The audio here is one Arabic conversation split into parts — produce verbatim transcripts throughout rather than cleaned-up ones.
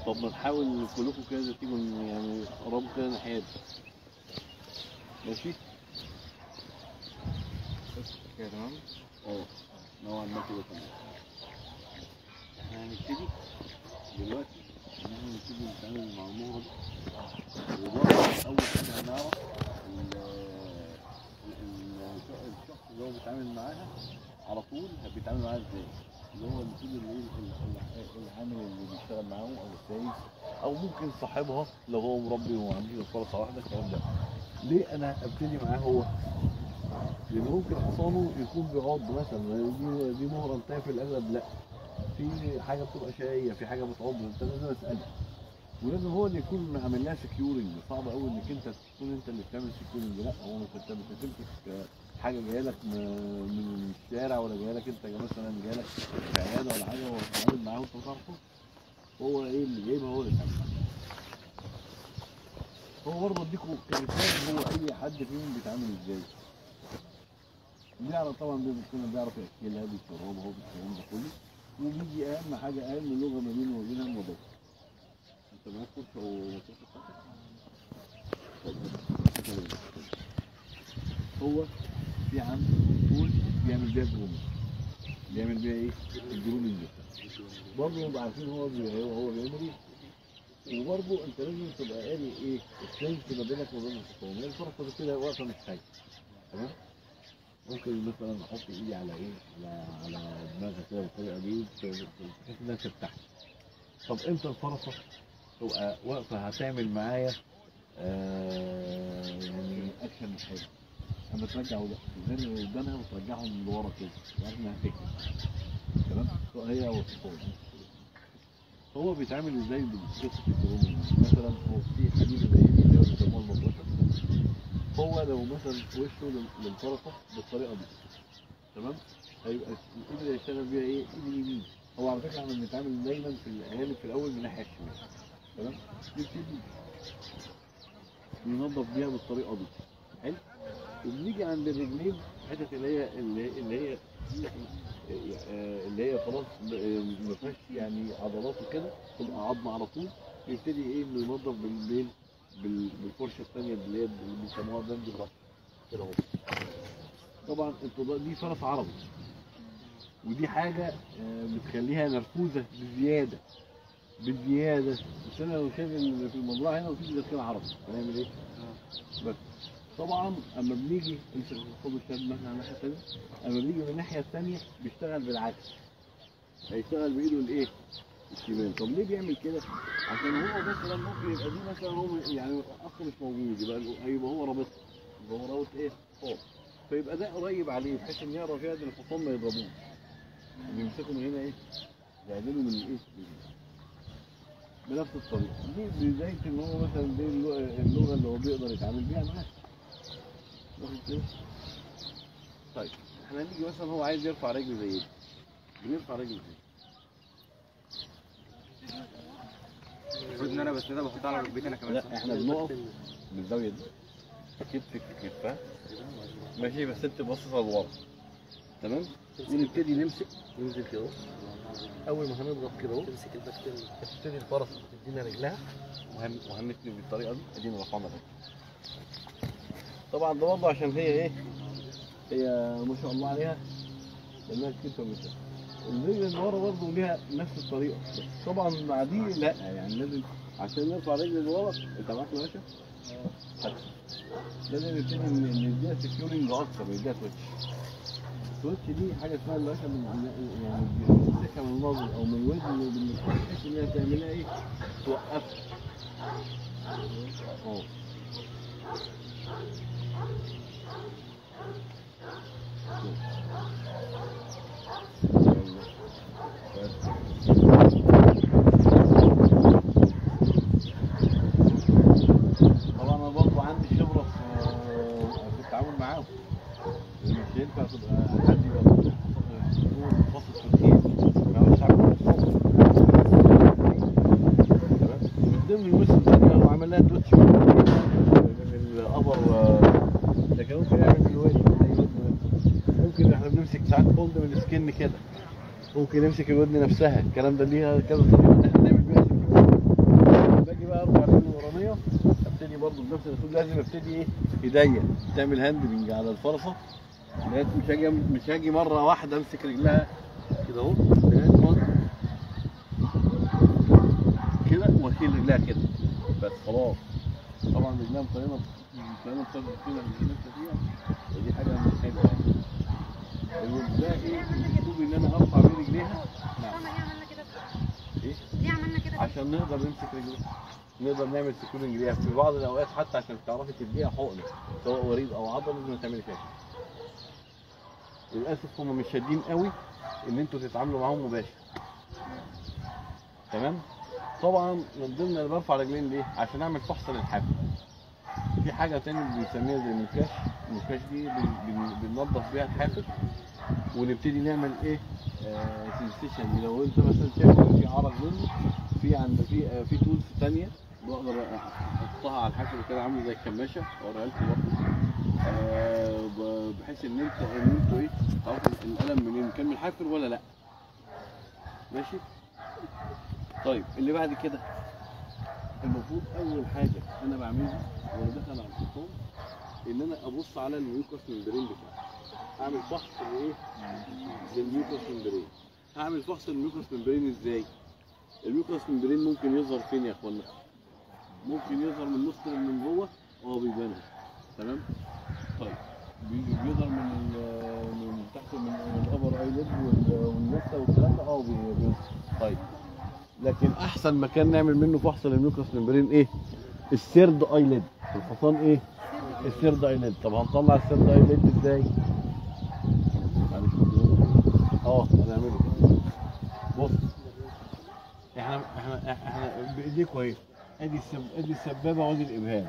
طب ما نحاول كلكم كده تيجوا يعني قربوا كده ناحية ماشي؟ كده تمام؟ اه نوعا ما كده تمام. احنا هنبتدي دلوقتي ان احنا نبتدي نتعامل مع المهرة دي. وبرضه اول حاجة هنعرف الشخص اللي هو بيتعامل معاها على طول بيتعامل معاها ازاي؟ اللي هو المفروض اللي العامل اللي بيشتغل معاهم او السايس او ممكن صاحبها لو هو مربي وعنده فرصه واحده الكلام ده. ليه انا ابتدي معاه هو؟ لان ممكن حصانه يكون بيعض مثلا، دي دي مهره انتهى في الاغلب لا. في حاجه بتبقى شقيه، في حاجه بتعض، انت لازم اسالها. ولازم هو اللي يكون عامل لها سكيورنج. صعب قوي انك انت تكون انت اللي بتعمل سكيورنج، لا هو مش انت مش هتمسك حاجه جايه لك من الشارع ولا جايه لك انت مثلا جايه لك في عياده ولا حاجه وتتعامل معاه وانت ما تعرفوش. هو ايه اللي جايبها هو اللي يتعامل معاه. هو برضه اديكم كمثال هو اي حد فيهم بيتعامل ازاي. بيعرف طبعا بيكون بيعرف ياكلها بيشربها بالكلام ده كله. وبيجي اهم حاجه اهم لغه ما بينه وبينها النظافه. انت معاك فرشه ومصروف بتاعتك؟ هو في عنده طول بيعمل بيها جرومنج. بيعمل بيها ايه؟ الجرومنج بتاعه. برضه نبقى عارفين هو هو هو بيعمل ايه. وبرضه انت لازم تبقى قاري ايه؟ السنس ما بينك وبين الخصوم. هي الفرصه كده واقفه مش حاجه. تمام؟ ممكن مثلا احط ايدي على ايه؟ على على دماغها كده بالطريقه دي بحيث انها ترتاح. طب امتى الفرصه تبقى واقفه هتعمل معايا آه يعني اكشن مش حلو؟ اما ترجع الغير اللي قدامها وترجعهم لورا كده وبعدين انها تكتب. تمام؟ هي والخصوم. هو بيتعامل ازاي بقصه الجرومنج؟ مثلا هو في حديده زي دي اللي هو بيسموها المطرشه. هو لو مثلا وشه للفرقه بالطريقه دي تمام؟ هيبقى الايد اللي هيشتغل بيها ايه؟ ايد اليمين. هو على فكره احنا بنتعامل دايما في الغالب في الاول من الناحيه الشمال. تمام؟ نبتدي ننظف بيها بالطريقه دي. حلو؟ وبنيجي عند الرجلين الحتت اللي هي اللي هي اللي هي خلاص ما فيهاش يعني عضلات وكده تبقى عظمه على طول. يبتدي ايه ننظف بالليل بالفرشه الثانيه اللي هي اللي بيسموها بند الرش كده اهو. طبعا انتوا دي فرس عربي ودي حاجه بتخليها نرفوزه بزياده بزياده. بس انا لو شايف في المزرعه هنا مفيش غير كده عربي هنعمل ايه؟ بس طبعا اما بنيجي نمسك خد الشد مثلا على الناحيه الثانيه، اما بنيجي من الناحيه الثانيه بيشتغل بالعكس. هيشتغل بايده الايه؟ الشمال. طب ليه بيعمل كده؟ عشان هو مثلا ممكن يبقى دي مثلا هو يعني اخ مش موجود، يبقى هيبقى هو رابطها. يبقى هو رابط ايه؟ فوق. فيبقى ده قريب عليه بحيث ان يعرف يقدر الحصان ما يضربوش. يمسكوا من هنا ايه؟ يعدلوا من الايه؟ بنفس الطريقه. دي بدايه ان هو مثلا دي اللغه اللي هو بيقدر يتعامل بيها معاه. واخد كده؟ طيب احنا هنيجي مثلا هو عايز يرفع رجل زي دي. بنرفع رجل ازاي؟ المفروض ان انا بسندها بحطها على ركبتي انا كمان. لا احنا بنقف بالزاويه دي كتفك في كتفها ماشي بس انت باصص لورا. تمام؟ ونبتدي نمسك ننزل كده. اول ما هنضغط كده اهو تمسك البكتيريا تبتدي الفرس تدينا رجلها وهنتني بالطريقه دي ادينا رفعنا رجلها. طبعا ده برضه عشان هي ايه؟ هي ما شاء الله عليها لانها كتفها مثل الرجل اللي ورا برضه ليها نفس الطريقه. بس طبعا مع دي لا يعني لازم عشان نرفع رجل اللي ورا. انت معاك يا باشا؟ اه لازم نبتدي نديها سكيورنج اكتر نديها تويتش. التويتش دي حاجه اسمها الباشا يعني بتمسكها من النظر او من الوزن بالمسكه بحيث انها تعملها ايه؟ توقفها. اه طبعا انا برضه عندي خبره في التعامل معاهم. مش هينفع تبقى حد يبقى فاصل في الكيس ما هوش عارف من ضمن المثل الثانيه هو عمل لها تويتش من الابر. لكن ممكن يعمل في الوجه. ممكن احنا بنمسك ساعات فولد من السكن كده. ممكن نمسك الودن نفسها. الكلام ده ليها كذا طريقه ان احنا نعمل بيها لازم ابتدي ايه ايديا تعمل هاندلنج على الفرصه، لغايه مش هاجي مش هاجي مره واحده امسك رجلها كده اهو لغايه ما كده واشيل رجلها كده بس خلاص. طبعا رجلها مطينه مطينه بسبب كده اللي لسه فيها، ودي حاجه مش حلوه يعني. والباقي الاسلوب ان انا ارفع بين رجليها. نعم. ليه عملنا كده؟ ايه؟ ليه عملنا كده؟ عشان نقدر نمسك رجليها، نقدر نعمل سكولينج ليها في بعض الاوقات، حتى عشان تعرفي تديها حقن سواء وريد او عضل لازم تعملي كده. للاسف هم مش شادين قوي ان انتوا تتعاملوا معاهم مباشر. تمام؟ طبعا من ضمن اللي برفع رجلين ليه؟ عشان اعمل فحص للحافل. في حاجه تانية بنسميها زي المكاش، المكاش دي بن- بن- بننظف بيها الحافل ونبتدي نعمل ايه؟ آه سنسيشن. لو انت مثلا شايف إن في عرق منه، في عند في آه في تولز ثانيه بقدر احطها على الحافل كده عامله زي الكماشه، اوريها لكم برضه. آه ب- بحيث ان انت ان انتوا ايه تعرفوا الالم منين، كان من الحافل ولا لا. ماشي؟ طيب اللي بعد كده المفروض اول حاجه انا بعملها وانا داخل على الحصان ان انا ابص على الميوكس ممبرين بتاعي. اعمل فحص لايه؟ للميوكس ممبرين. هعمل فحص للميوكس ممبرين ازاي؟ الميوكس ممبرين ممكن يظهر فين يا اخوانا؟ ممكن يظهر من النص من جوه، اه بيبان. تمام؟ طيب بي- بيظهر من ال- من تحت من من الابر ايليد والنسا والكلام ده، اه بي- بيظهر. طيب لكن احسن مكان نعمل منه فحص للميوكس ممبرين ايه؟ السيرد ايليد. الحصان ايه؟ السيرد ايليد. طب هنطلع السيرد ايليد ازاي؟ معلش اه هنعمله كده. بص احنا احنا احنا بايديكوا اهي، ادي السب... ادي السبابه وادي الابهام.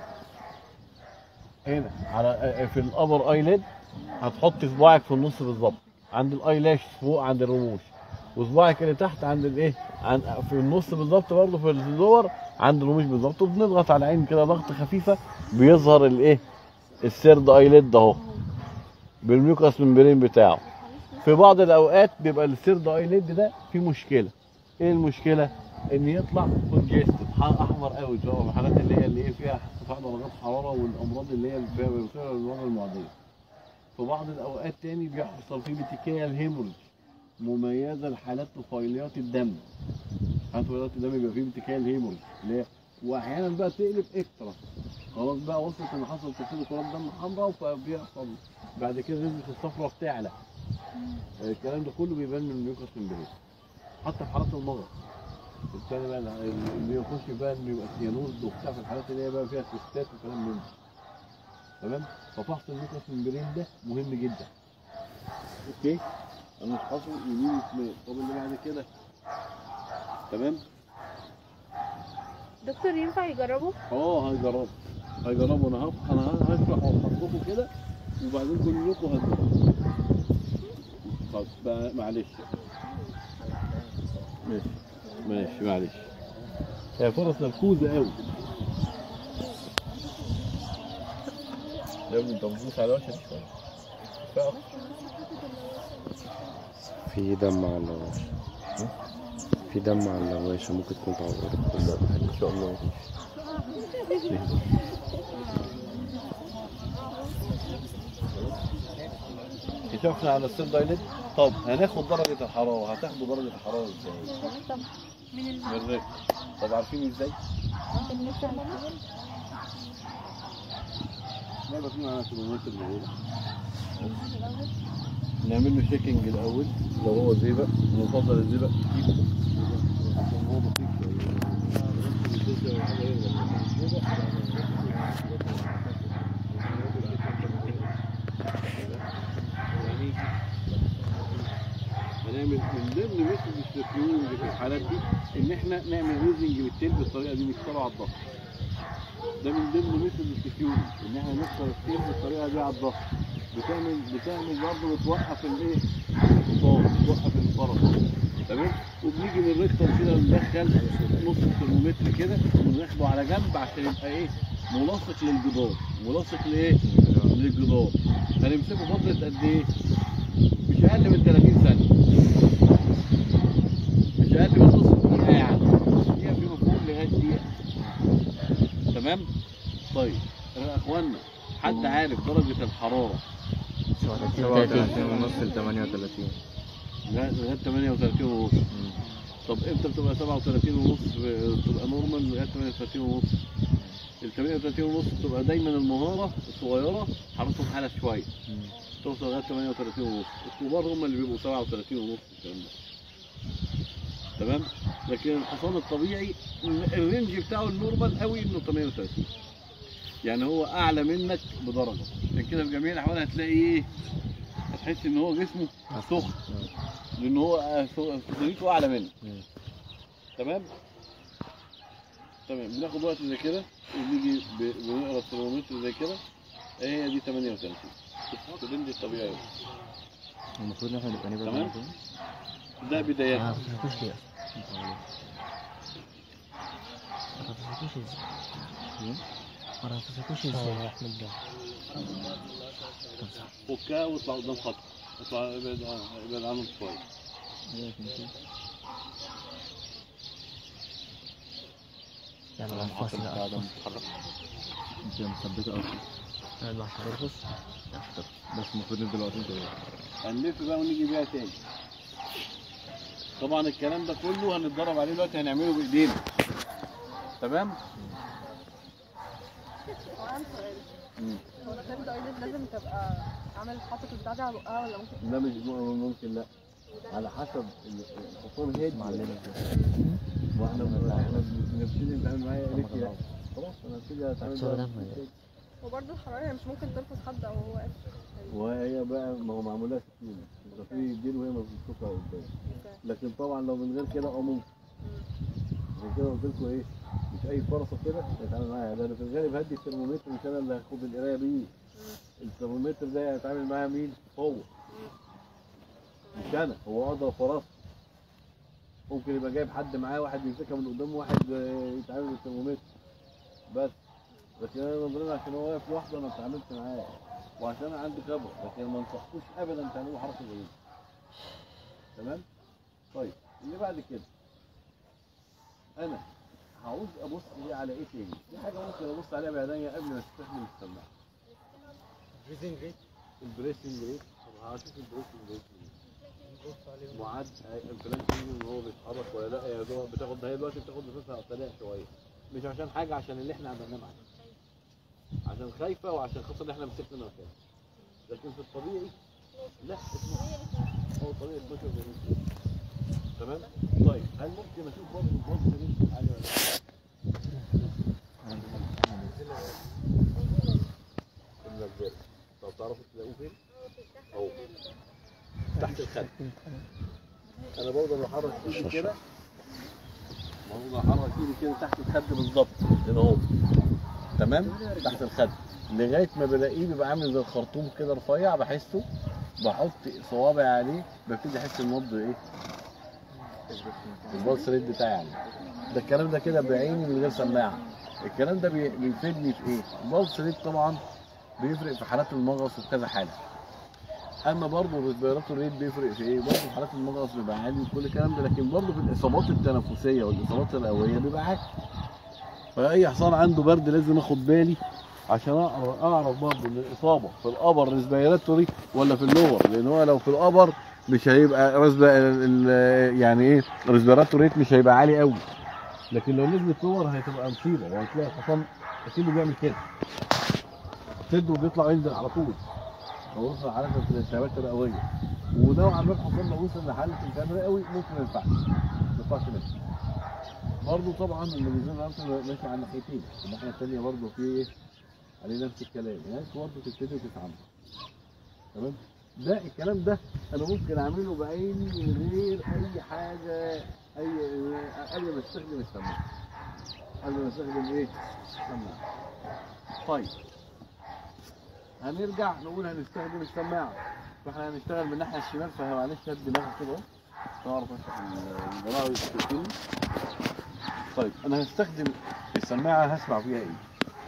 هنا على في الابر ايليد هتحط صباعك في النص بالظبط عند الايلاش فوق عند الرموش، وصباعك اللي تحت عند الايه؟ عن في النص بالظبط برضه في اللور عند الرموش بالظبط، وبنضغط على العين كده ضغطه خفيفه بيظهر الايه؟ السيرد ايليد اهو بالميوكس ممبرين بتاعه. في بعض الاوقات بيبقى السيرد ايليد ده فيه مشكله. ايه المشكله؟ ان يطلع كونجستد احمر قوي، سواء في الحالات اللي هي اللي هي فيها ارتفاع درجات حراره والامراض اللي هي فيها بتصير الوضع المعديه. في بعض الاوقات تاني بيحصل فيه بتيكيال هيموريج مميزه لحالات طفيليات الدم. حالات طفيليات الدم بيبقى فيه بتيكيال هيموريج اللي هي، واحيانا بقى تقلب اكسترا، خلاص بقى وصلت ان حصل تصير كرات دم حمراء، فبيحصل بعد كده نسبه الصفرة بتعلى. الكلام ده كله بيبان من الميوكس ممبرين. حتى في حالات المرض الثاني بقى اللي يخش بقى انه يبقى سيانوز وبتاع، في الحالات اللي هي بقى فيها سيستات وكلام من ده. تمام؟ ففحص الميوكس ممبرين ده مهم جدا. اوكي؟ انا افحصه يمين وشمال. طب اللي بعد كده تمام؟ دكتور ينفع يجربوا؟ اه هيجربوا هيجربوا انا هف... انا هشرح وهحطكم كده وبعدين كلكم هتجربوا. طب بقى معلش ماشي ماشي معلش، هي فرص نركوزة قوي يا ابني. انت بتبص على وشك شوية. في دم على اللواش، في دم على اللواش ممكن تكون تعورت. لا ان شاء الله مفيش. كشفنا على السيل دايلت. طب هناخد درجة الحرارة، هتاخدوا درجة الحرارة ازاي؟ طب من من الرجل. طب عارفين ازاي؟ لا بس معانا كيلومتر الاول نعمل له شيكنج الاول. لو هو زئبق نفضل الزئبق كتير عشان هو بسيط هنعمل من ضمن ميثود السكيورنج في الحالات دي ان احنا نعمل ريزنج للتيل بالطريقه دي، نكسره على الضغط. ده من ضمن ميثود السكيورنج ان احنا نكسر التيل بالطريقه دي على الضغط. بتعمل بتعمل برضه بتوقف الايه؟ الانتصاب، بتوقف الانصراف. تمام؟ وبنيجي من الريكتر كده ندخل نص الترمومتر كده وناخده على جنب عشان يبقى ايه؟ ملاصق للجدار. ملاصق لايه؟ للجدار. هنمسكه فتره قد ايه؟ مش اقل من ثلاثين ثانيه. مش اقل من نص دقيقه يعني. دقيقه في مفهوم لغايه دقيقه. تمام؟ طيب يا اخوانا حد عارف درجه الحراره سبعة وثلاثين ونص ل ثمانية وثلاثين. لا لغايه ثمانية وثلاثين ونص. طب امتى بتبقى سبعة وثلاثين ونص بتبقى نورمال لغايه ثمانية وثلاثين ونص؟ ال ثمانية وثلاثين ونص بتبقى دايما المهاره الصغيره حرارتهم حاله شويه توصل لغايه ثمانية وثلاثين ونص، الكبار هم اللي بيبقوا سبعة وثلاثين ونص الكلام ده. تمام؟ لكن الحصان الطبيعي الرينج بتاعه النورمال قوي انه ثمانية وثلاثين. يعني هو اعلى منك بدرجه، عشان كده في جميع الاحوال هتلاقي ايه؟ هتحس ان هو جسمه سخن لان هو سخونيته اعلى منك. تمام؟ تمام. بناخد وقت زي كده ونيجي بنقرا الترمومتر زي كده، هي دي ثمانية وثلاثين الرينج الطبيعي. المفروض ان احنا نبقى نبعد تمام؟ ده بدايات. فكها واطلع قدام خط، اطلع ابعد ابعد عنهم شويه. يلا الفاصل قاعدة متحركة. انت مثبتة اصلا. انا ما هترقص. بس المفروض نفضل واقفين كده. هنلف بقى ونيجي بيها تاني. طبعا الكلام ده كله هنتدرب عليه دلوقتي، هنعمله بايدينا. تمام؟ هو عندي سؤال. هو الكلام ده ايضا لازم تبقى عامل حاطط البتاع ده على بقها ولا ممكن؟ ده مش ممكن، لا. على حسب الحصان هادي. معلمة واحنا احنا بنبتدي نتعامل معاه قالت لي لا. خلاص انا هبتدي اتعامل معاه. وبرضه الحرارة مش ممكن ترفض حد او هو واقف. وهي بقى ما هو معمولها سكينه، يبقى في يدين وهي مبسوطه قدام. لكن طبعا لو من غير كده اه ممكن. عشان كده قلت لكم ايه؟ مش اي فرصه كده نتعامل معاها، ده انا في الغالب هدي الترمومتر مش انا اللي هاخد القرايه بيه. الترمومتر ده هيتعامل معاها مين؟ هو. مش انا، هو اقدر فرص. ممكن يبقى جايب حد معاه، واحد يمسكها من قدامه وواحد يتعامل بالترمومتر بس. لكن انا نظريا عشان هو واقف لوحده انا اتعاملت معاه وعشان انا عندي خبره، لكن ما انصحكوش ابدا تعملوا حركه زي دي. تمام؟ طيب اللي بعد كده انا هعوز ابص ايه على ايه تاني؟ في حاجه ممكن ابص عليها بعينيا قبل ما استخدم السماعه. بريزنج ريت. البريسنج ريت. طب هشوف البريسنج ريت معاد البلانكينج ان هو بيتحرك ولا لا. يا دوب بتاخد هي دلوقتي بتاخد نفسها سريع شويه، مش عشان حاجه، عشان اللي احنا عملناه معاها، عشان خايفه وعشان خاطر ان احنا مسكنا مكان. لكن في الطبيعي لا اتناشر، هو الطبيعي اتناشر ونص. تمام؟ طيب هل ممكن اشوف برضه البوست ريت عالي ولا لا؟ المنزل. طب تعرفوا تلاقوه فين؟ اهو تحت الخد. انا برضه بحرك ايدي كده، برضه بحرك ايدي كده تحت الخد بالظبط هنا اهو. تمام؟ تحت الخد لغايه ما بلاقيه بيبقى عامل زي الخرطوم كده رفيع، بحسه بحط صوابعي عليه ببتدي احس النبض ايه؟ البلس ريت بتاعي يعني. ده الكلام ده كده بعيني من غير سماعه. الكلام ده بيفيدني في ايه؟ البلس ريت طبعا بيفرق في حالات المغص وفي كذا حاله. اما برضه الريسبيراتور ريت بيفرق في ايه؟ برضه في حالات المغص بيبقى عالي وكل الكلام ده، لكن برضه في الاصابات التنفسيه والاصابات الرئويه بيبقى عالي. فاي حصان عنده برد لازم اخد بالي عشان اعرف اعرف برضه ان الاصابه في الابر ريسبيراتوري ولا في اللور، لان هو لو في الابر مش هيبقى يعني ايه الريسبيراتور ريت مش هيبقى عالي قوي، لكن لو نزلت لور هتبقى مصيبه، وهتلاقي الحصان اكيد بيعمل كده سد وبيطلع وينزل على طول. لو وصل حالات الالتهابات الرئويه ونوعا ما الحصان لو وصل لحاله التهاب رئوي ممكن ما ينفعش ما ينفعش منه. برضه طبعا الميزان الارضي ماشي على الناحيتين، الناحيه الثانيه برضه في ايه؟ عليه نفس الكلام، هناك برضه تبتدي وتتعامل. تمام؟ ده الكلام ده انا ممكن اعمله بعيني من غير اي حاجه، اي قبل ما استخدم السماعه. قبل ما استخدم ايه؟ السماعه. طيب هنرجع نقول هنستخدم السماعه، فاحنا هنشتغل من الناحيه الشمال، فمعلش هد دماغك كده اهو تعرف افتح الجماعه ويشوفوني. طيب انا هستخدم السماعه هسمع فيها ايه؟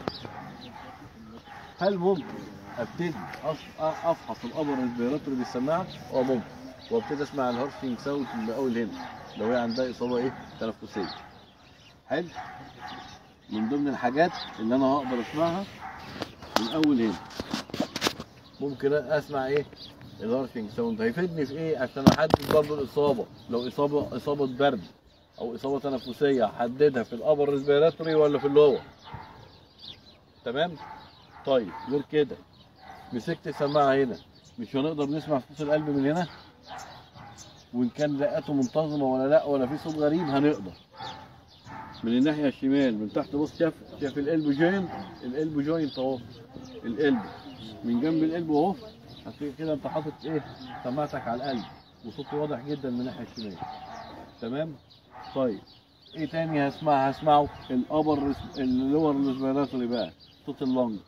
هل ممكن ابتدي افحص الابر ريسبيراتوري بالسماعه؟ اه ممكن، وابتدي اسمع الهارشنج ساوند من اول هنا لو هي عندها اصابه ايه؟ تنفسيه. حلو؟ من ضمن الحاجات اللي انا هقدر اسمعها من اول هنا ممكن اسمع ايه الهارشنج ساوند. هيفيدني في ايه؟ عشان احدد برضه الاصابه، لو اصابه اصابه برد او اصابه تنفسيه احددها في الابر ريسبيراتوري ولا في اللور. تمام. طيب غير كده مسكت السماعه هنا مش هنقدر نسمع صوت القلب من هنا، وان كان رئته منتظمه ولا لا ولا في صوت غريب هنقدر. من الناحيه الشمال من تحت بص، شاف شاف القلب جوينت، القلب جوينت اهو، القلب من جنب القلب اهو. عشان كده انت حاطط ايه سماعتك على القلب وصوته واضح جدا من الناحيه الشمال. تمام. طيب ايه تاني هسمع؟ هسمعه الابر اللور ريسبيراتوري بقى، صوت اللنج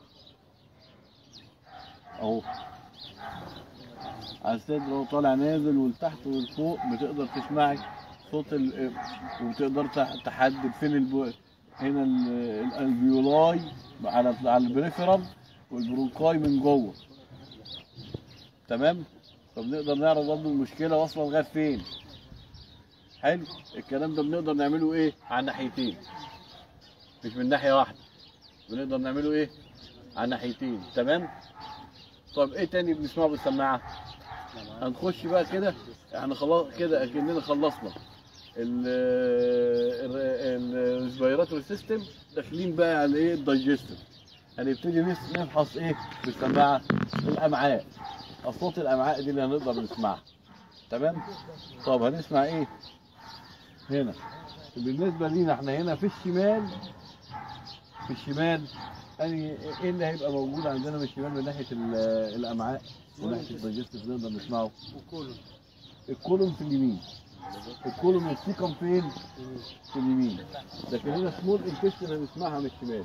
اهو على الصدر وهو طالع نازل ولتحت ولفوق، بتقدر تسمعي صوت ال... وتقدر تحدد فين الب... هنا الالفيولاي على على البريفرال والبرونكاي من جوه. تمام. فبنقدر نعرف برضه المشكله واصله لغايه فين. حلو. الكلام ده بنقدر نعمله ايه على ناحيتين مش من ناحيه واحده، بنقدر نعمله ايه على ناحيتين. تمام. طب ايه تاني بنسمعه بالسماعه؟ هنخش بقى كده، احنا خلاص كده اكننا خلصنا الريسبيراتوري سيستم، داخلين بقى على ايه الدايجستيف. هنبتدي نفحص ايه بالسماعه؟ الامعاء، اصوات الامعاء دي اللي هنقدر نسمعها. تمام. طب هنسمع ايه هنا؟ بالنسبه لينا احنا هنا في الشمال، في الشمال يعني ايه اللي هيبقى موجود عندنا من الشمال من ناحيه الامعاء وناحيه الدايجستيف نقدر نسمعه؟ الكولون. الكولون في اليمين. الكولون والسيكم فين؟ في اليمين. لكن هنا سمول انتستين هنسمعها من الشمال.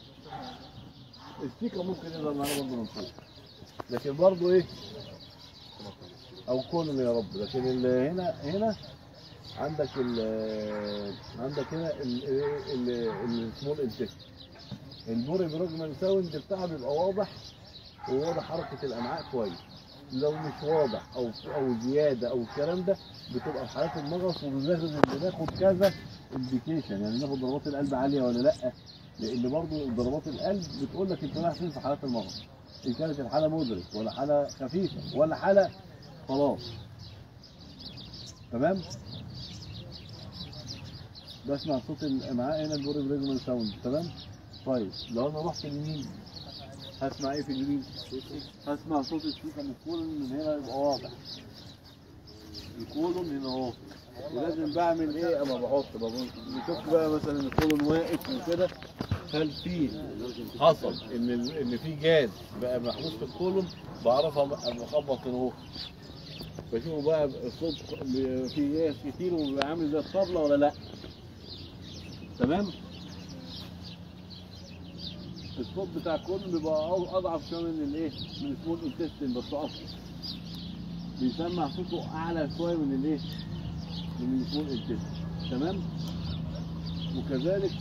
السيكم ممكن نقدر نعرفها برضه من فوق، لكن برضه ايه او كولون يا رب. لكن هنا هنا عندك ال عندك هنا السمول انتستين، البوري بروجمان ساوند بتاعها بيبقى واضح وواضح حركه الامعاء كويس. لو مش واضح او او زياده او الكلام ده بتبقى في حالات المغص، وبناخد بناخد كذا انديكيشن، يعني ناخد ضربات القلب عاليه ولا لا، لان برضه ضربات القلب بتقول لك انت رايح فين في حالات المغص، ان كانت الحاله مدرك ولا حاله خفيفه ولا حاله خلاص. تمام. بسمع صوت الامعاء هنا البوري بريجمان ساوند. تمام. طيب لو انا رحت اليمين هسمع ايه في اليمين؟ هسمع صوت السيكم. الكولون من هنا يبقى واضح، الكولون هنا اهو. ولازم بعمل ايه اما بحط بشوف بقى مثلا الكولون واقف وكده، هل في حصل ان ان في جاز بقى محبوس في الكولون، بعرفها بخبط اهو، بشوفه بقى الصوت في جاز كتير وبيبقى عامل زي الطبله ولا لا. تمام. الصوت بتاع الكولون بيبقى اضعف شويه من الايه من السمول انتستين، بس اصلا بيسمع صوته اعلى شويه من الايه من السمول انتستين. تمام. وكذلك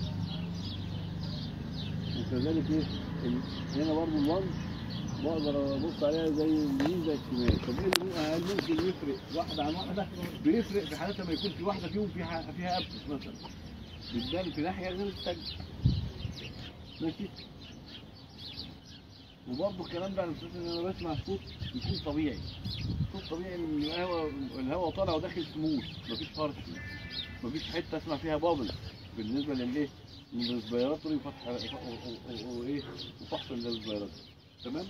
وكذلك ايه هنا برضه اللنج بقدر ابص عليها زي اليمين زي الشمال. طب ايه اللي ممكن يفرق واحده عن واحده؟ بيفرق في حالات لما يكون في واحده فيهم فيها فيها ابسس مثلا بتبان في ناحيه غير الثانيه. ماشي. وبرضه الكلام ده على اساس ان انا بسمع صوت يكون طبيعي، صوت طبيعي ان الهواء الهواء طالع وداخل سموث، مفيش فرش، مفيش حته اسمع فيها بابل بالنسبه للايه؟ للريسبيراتوري وفتح وايه وفحص الريسبيراتوري. تمام.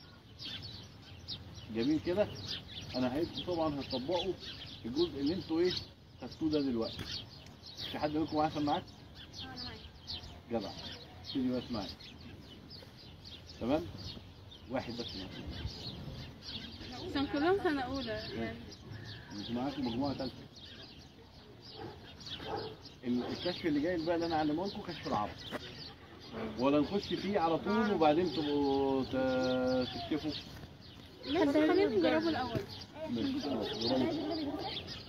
جميل كده. انا عايزكم طبعا هتطبقوا الجزء اللي انتوا ايه خدتوه ده دلوقتي. في حد منكم معاه سماعات؟ انا معاك. جدع. ابتدي بس معايا. تمام؟ واحد بس معاك. عشان كلهم سنة أولى يعني. انتوا معاكم مجموعة ثالثة. الكشف اللي جاي بقى اللي انا علمه لكم كشف العرض. ولا نخش فيه على طول وبعدين تبقوا تكتفوا؟ لا خلينا نجربه الأول. ماشي خلاص.